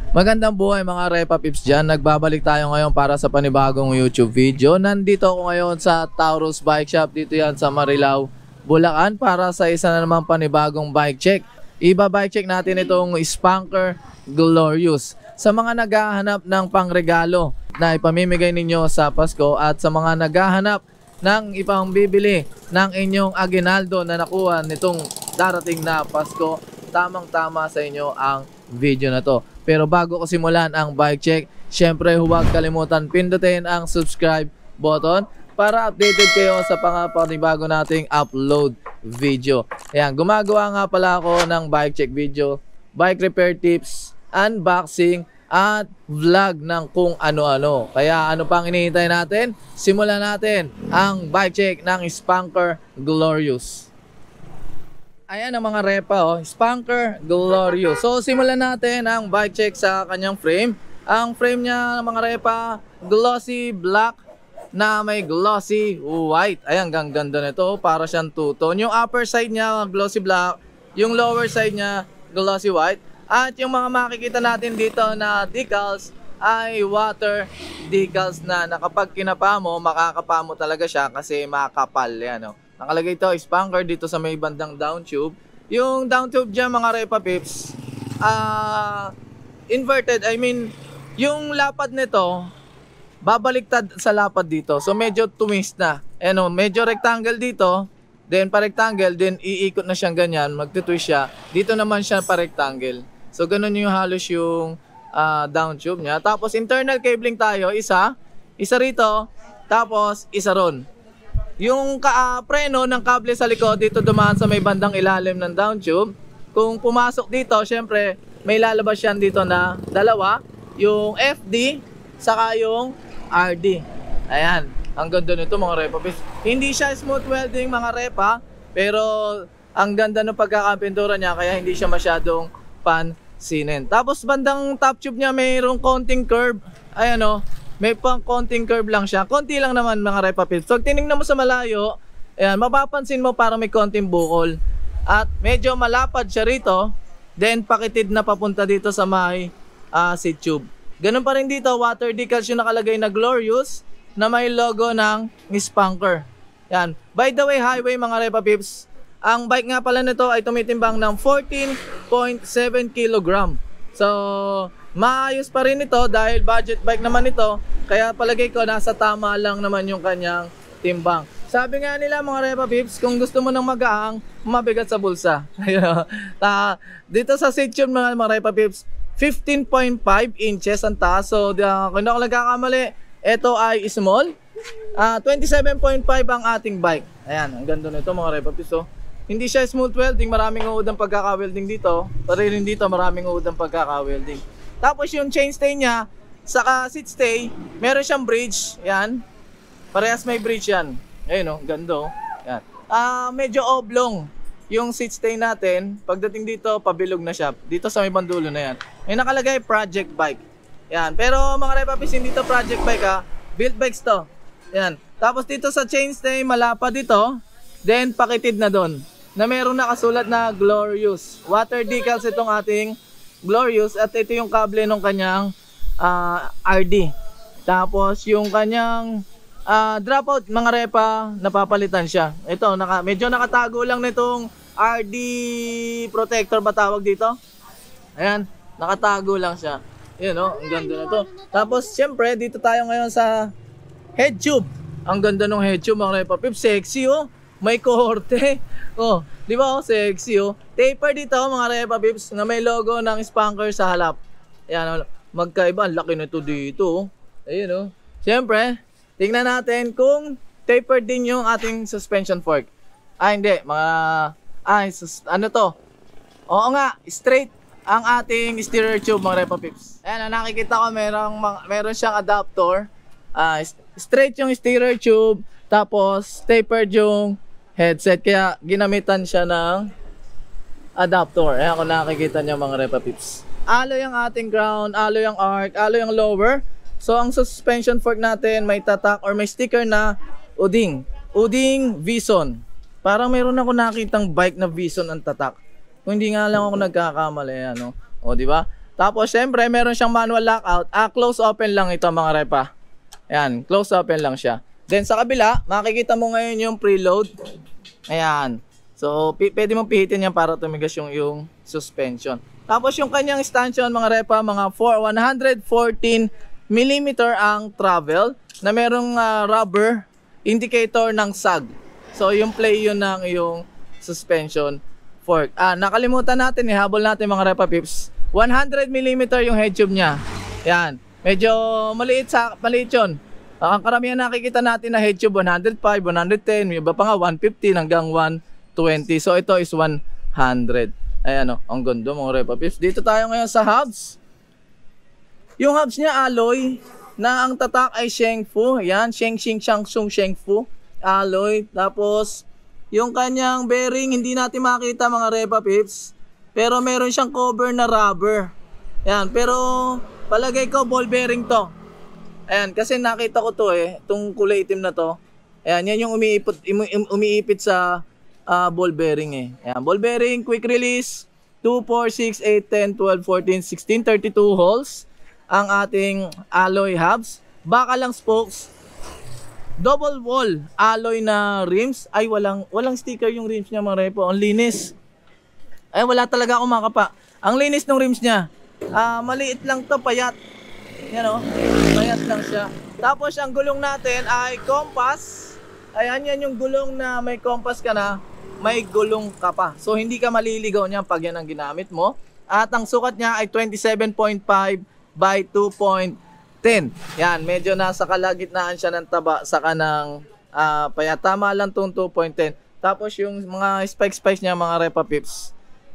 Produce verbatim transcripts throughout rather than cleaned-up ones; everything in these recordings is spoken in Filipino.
Magandang buhay mga Repa Pips dyan. Nagbabalik tayo ngayon para sa panibagong YouTube video. Nandito ako ngayon sa Taurus Bike Shop. Dito yan sa Marilao, Bulacan para sa isa na naman panibagong bike check. Iba bike check natin itong Spanker Glorious. Sa mga naghahanap ng pangregalo na ipamimigay ninyo sa Pasko at sa mga naghahanap ng ipang bibili ng inyong aguinaldo na nakuha nitong darating na Pasko, tamang-tama sa inyo ang video na to. Pero bago ko simulan ang bike check, syempre huwag kalimutan pindutin ang subscribe button para updated kayo sa pangapanibago nating upload video. Ayan, gumagawa nga pala ako ng bike check video, bike repair tips, unboxing, at vlog ng kung ano-ano. Kaya ano pang hinihintay natin? Simulan natin ang bike check ng Spanker Glorious. Ayan ang mga repa, oh, Spanker Glorious. So simulan natin ang bike check sa kanyang frame. Ang frame niya mga repa, glossy black na may glossy white. Ayan, gang ganda nito, para siyang two-tone. Yung upper side niya glossy black, yung lower side niya glossy white. At yung mga makikita natin dito na decals ay water decals na, na kapag kinapa mo, makakapa mo talaga siya kasi makapal yan, oh. Nakalagay ito, Spanker dito sa may bandang down tube. Yung down tube dyan mga Repa Pips, uh, inverted, I mean, yung lapad nito, babaliktad sa lapad dito. So medyo twist na. Ano, medyo rectangle dito, then pa rectangle, then iikot na siyang ganyan, magtutwist siya. Dito naman siya pa rectangle. So ganun yung halos yung uh, down tube niya. Tapos internal cabling tayo, isa, isa rito, tapos isa ron. Yung ka, uh, preno ng kable sa likod dito dumaan sa may bandang ilalim ng down tube. Kung pumasok dito, syempre may lalabas yan dito na dalawa, yung F D saka yung R D. Ayan, ang ganda nito mga Repa Pips. Hindi siya smooth welding mga Repa, pero ang ganda ng pagkakapintura niya kaya hindi siya masyadong pansinin. Tapos bandang top tube niya mayroong konting curve. Ayan o, may pang konting curve lang siya. Konti lang naman mga Repa Pips. So tinignan mo sa malayo, ayan, mapapansin mo parang may konting bukol. At medyo malapad siya rito. Then pakitid na papunta dito sa may uh, seat tube. Ganun pa rin dito, water decals yung nakalagay na Glorious na may logo ng Spanker. Yan. By the way, highway mga Repa Pips, ang bike nga pala nito ay tumitimbang ng fourteen point seven kilogram. So maayos pa rin ito dahil budget bike naman ito. Kaya palagay ko nasa tama lang naman yung kanyang timbang. Sabi nga nila mga Repa Pips, kung gusto mo ng magaang, mabigat sa bulsa. Dito sa seat tube mga, mga Repa Pips, fifteen point five inches ang taas. So uh, kung ako nagkakamali, ito ay small. uh, twenty-seven point five ang ating bike. Ayan, ang ganda nito mga Repa Pips. So, hindi siya smooth welding, maraming uod ang pagkaka-welding dito. Pero rin dito, maraming uod ang pagkaka-welding. Tapos yung chainstay niya, saka seat stay, meron siyang bridge. Yan. Parehas may bridge yan. Ayun o, ganda o. Yan. Uh, medyo oblong yung seat stay natin. Pagdating dito, pabilog na siya. Dito sa may bandulo na yan. May nakalagay project bike. Yan. Pero mga Repa Pips, hindi to project bike ha. Built bikes to. Yan. Tapos dito sa chainstay, malapad dito. Then pakitid na doon. Na meron nakasulat na Glorious. Water decals itong ating Glorious. At ito yung kable ng kanyang uh, R D. Tapos yung kanyang uh, dropout mga Repa, napapalitan siya. Ito, naka, medyo nakatago lang nitong R D protector ba tawag dito? Ayan, nakatago lang siya. Yun o, ang ganda na to. Tapos syempre dito tayo ngayon sa head tube. Ang ganda ng head tube mga Repa Pips. Sexy oh. May kohorte. Oh, di ba oh, sexy oh. Taper dito mga Repa Pips na may logo ng Spanker sa halap. Ayan, magkaiba. Ang laki nito dito. Ayun oh. Siyempre, tingnan natin kung tapered din yung ating suspension fork. Ah, hindi. Mga, ay, sus, ano to? Oo nga, straight ang ating steerer tube mga Repa Pips. Ayan, nakikita ko merong, meron siyang adapter. Ah, straight yung steerer tube. Tapos, tapered yung headset. Kaya, ginamitan siya ng adapter. Ayan, kung nakikita niyo mga Repa Pips. Alloy ang ating ground, alloy ang arc, alloy ang lower. So, ang suspension fork natin may tatak or may sticker na Uding. Uding Vison. Parang mayroon ako nakitang bike na Vison ang tatak. Kung hindi nga lang ako nagkakamali, ano. O, di ba? Tapos, syempre, meron siyang manual lockout. Ah, close open lang ito mga repa. Ayan, close open lang siya. Then, sa kabila, makikita mo ngayon yung preload. Ayan. So, pwede mong pihitin yan para tumigas yung, yung suspension. Tapos, yung kanyang stanchion mga repa, mga one hundred fourteen millimeter ang travel na merong uh, rubber indicator ng sag. So, yung play yun ng yung suspension fork. Ah, nakalimutan natin, ihabol natin mga repa pips. one hundred millimeter yung head tube niya. Yan. Medyo maliit sa maliit yun. Ang karamihan nakikita natin na head tube one hundred five, one hundred ten, may iba pa nga one fifty hanggang one twenty. So, ito is one hundred. Ayan o, ang ganda mga repa pips. Dito tayo ngayon sa hubs. Yung hubs niya alloy na ang tatak ay Shengfu. Yan, Sheng Xing Shang Sung Shengfu alloy. Tapos yung kanyang bearing hindi natin makita mga repa pips. Pero meron siyang cover na rubber. Yan, pero palagay ko ball bearing to. Ayan, kasi nakita ko to eh, itong kulay itim na to. Ayan, yan yung umiipit umiipit sa uh, ball bearing eh. Ayan, ball bearing quick release two, four, six, eight, ten, twelve, fourteen, sixteen, thirty-two holes ang ating alloy hubs. Baka lang spokes. Double wall alloy na rims. Ay walang walang sticker yung rims niya mga repo. Ang linis. Ay wala talaga akong makapa. Ang linis ng rims niya. Ah, maliit lang to, payat. Yan o. Payat lang siya. Tapos ang gulong natin ay compass. Ayan, yan yung gulong na may compass ka na, may gulong ka pa. So hindi ka maliligaw niyan pag yan ang ginamit mo. At ang sukat niya ay twenty-seven point five by two point ten. Yan, medyo nasa kalagitnaan siya ng taba sa kanang uh, payat. Tama lang tong two point ten. Tapos yung mga spike-spikes niya mga repa pips,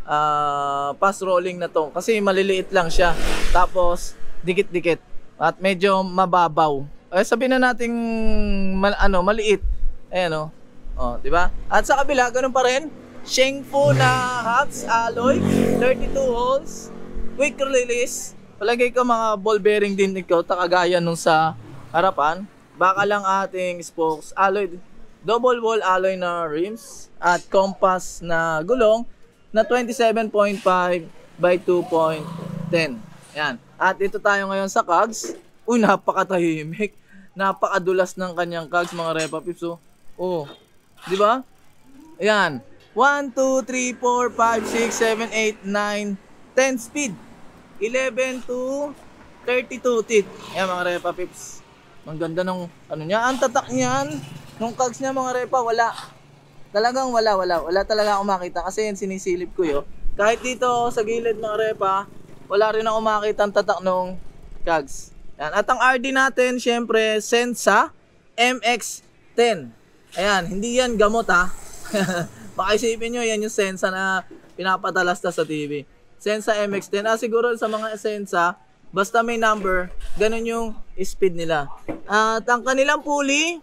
uh, pass rolling na to. Kasi maliliit lang siya. Tapos dikit-dikit. At medyo mababaw. Eh, sabihin na nating mal, ano, maliit. Ayan o. Oh, di ba? At sa kabila, ganun pa rin. Shengfu na hubs, alloy, thirty-two holes, quick release. Palagay ko mga ball bearing din ikaw, takagaya nung sa harapan. Baka lang ating spokes, alloy, double wall alloy na rims, at compass na gulong na twenty-seven point five by two point ten. Yan. At ito tayo ngayon sa cogs. Uy, napakatahimik. Napakadulas ng kanyang cogs mga repa pips. Oh, oh. Di ba? Ayan. one, two, three, four, five, six, seven, eight, nine, ten speed. eleven to thirty-two teeth. Ayan mga repa pips. Ang ganda ng ano niya. Ang tatak niyan. Nung cogs niya mga repa, wala. Talagang wala, wala. Wala talaga ako makita. Kasi yan sinisilip ko yun. Kahit dito sa gilid mga repa, wala rin ako makita ang tatak nung cogs. Ayan. At ang R D natin, syempre, Sensa M X ten. Ayan, hindi yan gamot ha. Baka isipin nyo, yan yung Sensa na pinapatalasta sa T V. Sensa M X ten. Ah, siguro sa mga Sensa, basta may number, ganun yung speed nila. At ang kanilang pulley,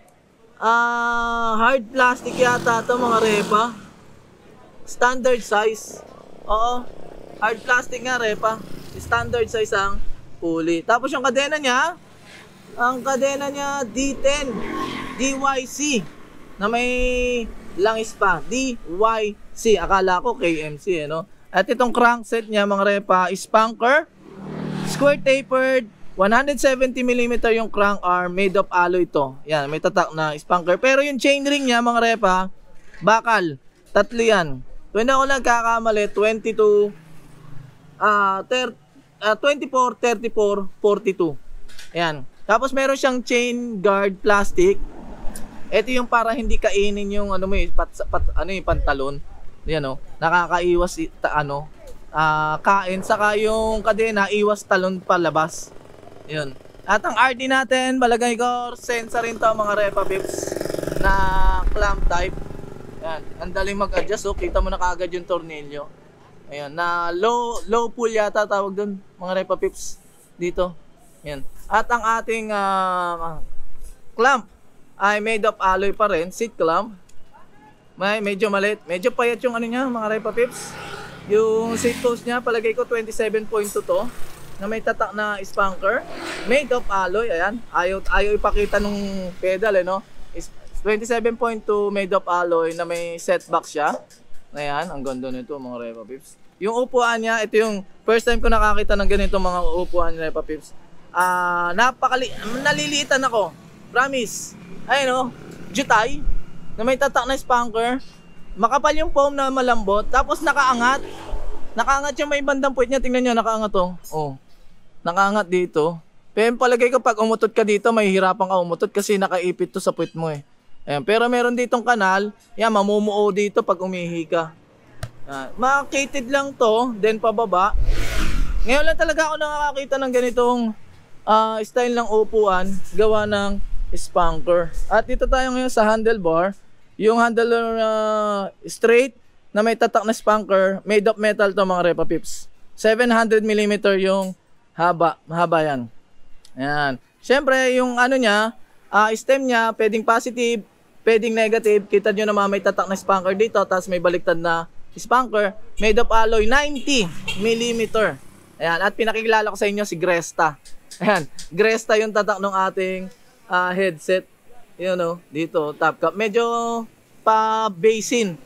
ah, hard plastic yata ito mga repa. Standard size. Oo, hard plastic nga repa. Standard size ang pulley. Tapos yung kadena niya, ang kadena niya D ten. D Y C na may langis pa. D Y C. Akala ko K M C eh, no? At itong crankset niya mga repa, spanker, square tapered, one hundred seventy millimeter yung crank arm, made of alloy to. Yan, may tatak na spanker. Pero yung chainring niya mga repa, bakal. Tatlo yan. Kung hindi ako nagkakamali, twenty-two, uh, uh, twenty-four, thirty-four, forty-two. Ayan. Tapos meron siyang chain guard plastic. Ito yung para hindi kainin yung ano mo, pat, pat, ano yung pantalon. Yan oh, nakakaiwas ta, ano, uh, kain. Saka yung kadena, iwas talon palabas. Yun. At ang R D natin, balagay ko, Sensa rin to mga repa pips na clamp type. Yan, ang daling mag-adjust oh, kita mo na kaagad yung tornilyo. Ayan, na low low pull yata tawag dun mga repa pips dito. Yan. At ang ating uh, clamp ay made of alloy pa rin, seat clamp. May medyo maliit, medyo payat yung ano niya mga repa pips. Yung seat post niya, palagay ko twenty-seven point two to, na may tatak na spanker, made of alloy. Ayan, ayaw, ayaw ipakita nung pedal eh, no? twenty-seven point two made of alloy na may setback siya. Ayan, ang ganda nito mga repa pips. Yung upuan niya, ito yung first time ko nakakita ng ganito mga upuan ni Repa Pips. Ah, napakali naliliitan ako. Promise. Ayun oh, jutay na may tatak na spanker. Makapal yung foam na malambot, tapos nakaangat. Nakaangat yung may bandang puwit niya, tingnan niyo, nakaangat oh. Oh. Nakaangat dito. Pero palagay ko pag umutot ka dito, mahihirapan ka umutot kasi nakaipit to sa puwit mo eh. Ayan, pero meron ditong kanal, yan mamumuo dito pag umihi ka. Yan. Makated lang to, then pababa. Ngayon lang talaga ako nakakakita ng ganitong uh, style ng upuan gawa ng spanker. At dito tayo ngayon sa handlebar. Yung handlebar uh, straight na may tatak na spanker, made of metal to mga Repa Pips. seven hundred millimeter yung haba, mahaba yan. Ayan. Siyempre yung ano niya, uh, stem niya, pwedeng positive, pwedeng negative. Kita nyo naman may tatak na spanker dito, tapos may baliktad na spanker, made of alloy, ninety millimeter. Ayan, at pinakikilala ko sa inyo si Gresta. Ayan, Gresta yung tatak ng ating uh, headset. You know, dito, top cap. Medyo pa basin.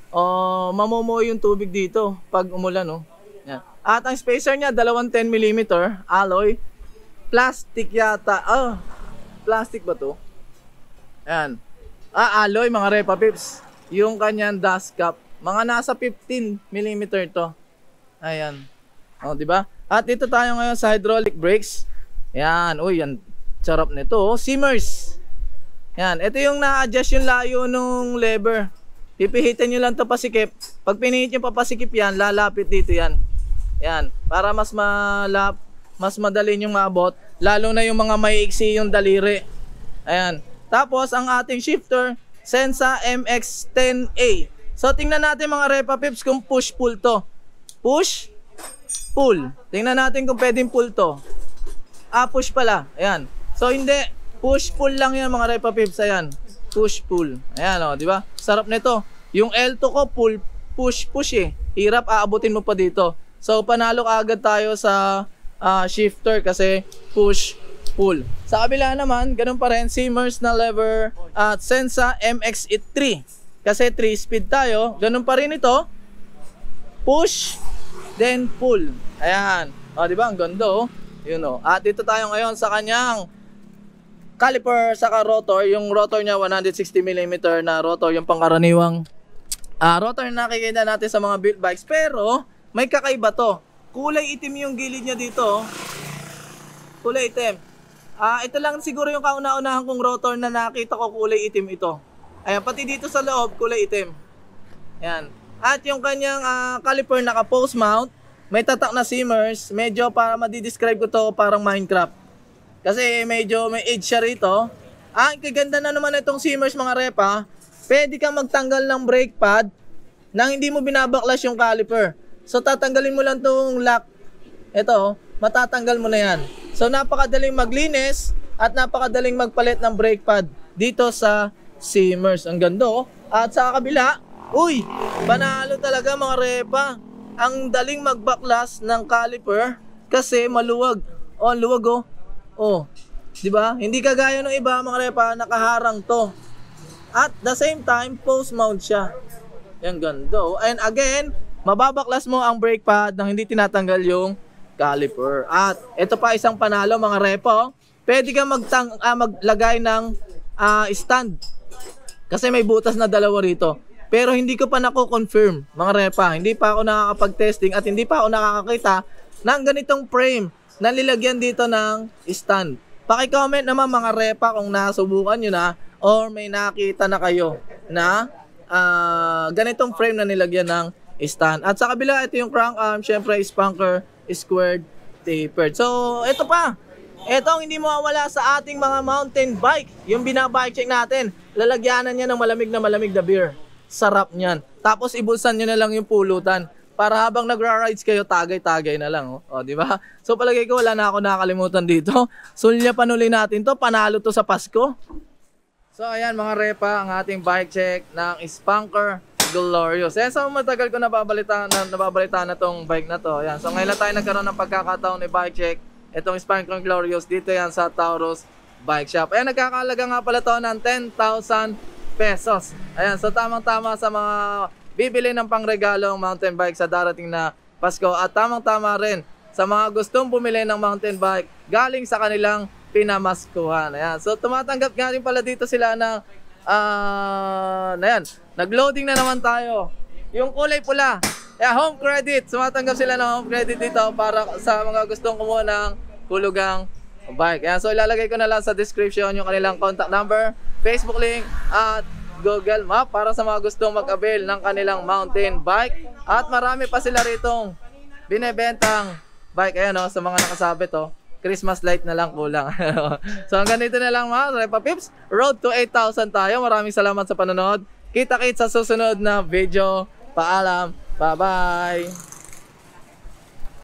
O, mamumuo yung tubig dito pag umulan, no? Ayan. At ang spacer niya, dalawang ten millimeter alloy. Plastic yata. Ah, plastic ba to? Ayan. Ah, alloy mga Repa Pips. Yung kanyang dust cap. Mga nasa fifteen millimeter to. Ayan. O, di ba? At dito tayo ngayon sa hydraulic brakes. Ayan. Uy, yan. Sarap nito. Oh. Simmers. Ayan. Ito yung na-adjust yung layo nung lever. Pipihitin nyo lang to pasikip. Pag pinihit nyo papasikip yan, lalapit dito yan. Ayan. Para mas malap, mas madali yung maabot. Lalo na yung mga maiiksi yung daliri. Ayan. Tapos, ang ating shifter, Sensa M X ten A. So, tingnan natin mga Repa Pips kung push-pull to. Push, pull. Tingnan natin kung pwedeng pull to. Ah, push pala. Ayan. So, hindi. Push-pull lang yan mga Repa Pips. Ayan. Push-pull. Ayan o, di ba? Sarap nito. Yung L two ko, pull, push-push eh. Hirap, aabutin mo pa dito. So, panalo ka agad tayo sa uh, shifter kasi push-pull. Sa kabila naman, ganun pa rin, Simmers na lever at Sensa M X three. Kasi three speed tayo. Ganun pa rin ito. Push, then pull. Ayan. O, di ba? Ang ganda oh. Yun oh. At dito tayo ngayon sa kanyang caliper saka rotor. Yung rotor niya one hundred sixty millimeter na rotor, yung pangkaraniwang uh, rotor na nakikita natin sa mga built bikes. Pero may kakaiba to. Kulay itim yung gilid niya dito. Kulay itim. Ah, uh, ito lang siguro yung kauna-unahan kong rotor na nakita ko kulay itim ito. Ayan, pati dito sa loob kulay itim. Ayan. At yung kanyang uh, caliper naka post mount, may tatak na Simmers. Medyo para madi-describe ko to parang Minecraft. Kasi medyo may edge siya rito. Ah, kaganda na naman itong Simmers mga Repa. Pwede kang magtanggal ng brake pad nang hindi mo binabaklas yung caliper. So tatanggalin mo lang tong lock. Ito, matatanggal mo na yan. So napakadaling maglinis at napakadaling magpalit ng brake pad dito sa Simmers. Ang ganda oh. At sa kabila, uy, panalo talaga mga Repa. Ang daling magbaklas ng caliper kasi maluwag. Oh, ang luwag oh. Oh, di ba? Hindi kagaya ng iba mga Repa, nakaharang to. At the same time, post mount siya. Yan ganda oh. And again, mababaklas mo ang brake pad nang hindi tinatanggal yung caliper. At ito pa isang panalo mga Repa. Oh. Pwede kang magtang ah, maglagay ng ah, stand. Kasi may butas na dalawa rito. Pero hindi ko pa nako-confirm mga Repa. Hindi pa ako nakakapag-testing at hindi pa ako nakakakita ng ganitong frame na nilagyan dito ng stand. Paki-comment naman mga Repa kung nasubukan nyo na or may nakita na kayo na uh, ganitong frame na nilagyan ng stand. At sa kabila, ito yung crank arm, syempre spanker, squared, tapered. So, ito pa. Ito ang hindi mawawala sa ating mga mountain bike. Yung binabike check natin, lalagyanan niya ng malamig na malamig na beer. Sarap niyan. Tapos ibulsan nyo na lang yung pulutan. Para habang nagra-rides kayo, tagay-tagay na lang. Oh. O, di ba? So, palagay ko, wala na ako nakakalimutan dito. Sulya panuli natin to. Panalo to sa Pasko. So, ayan mga Repa, ang ating bike check ng Spanker Glorious. Ayan, so matagal ko nababalita na, nababalita na tong bike na to. Ayan, so ngayon lang tayo nagkaroon ng pagkakataon ni bike check. Itong Spanker Glorious, dito yan sa Taurus Bike Shop. Ayan, nagkakalaga nga pala to ng ten thousand pesos. Ayan, so tamang-tama sa mga bibili ng pangregalong mountain bike sa darating na Pasko. At tamang-tama rin sa mga gustong bumili ng mountain bike galing sa kanilang pinamaskuhan. Ayan. So tumatanggap nga rin pala dito sila ng uh, na yan. Nag-loading na naman tayo. Yung kulay pula. Yeah, home credit. Sumatanggap sila ng home credit dito para sa mga gustong kumuha ng hulugang bike. Ayan. So ilalagay ko na lang sa description yung kanilang contact number, Facebook link at Google Map para sa mga gustong mag-avail ng kanilang mountain bike. At marami pa sila ritong binebentang bike. Ayan o, sa mga nakasabit o. Christmas light na lang kulang. So hanggang dito na lang mga Repa Pips. Road to eight thousand tayo. Maraming salamat sa panonood. Kita-kits sa susunod na video. Paalam. Bye-bye.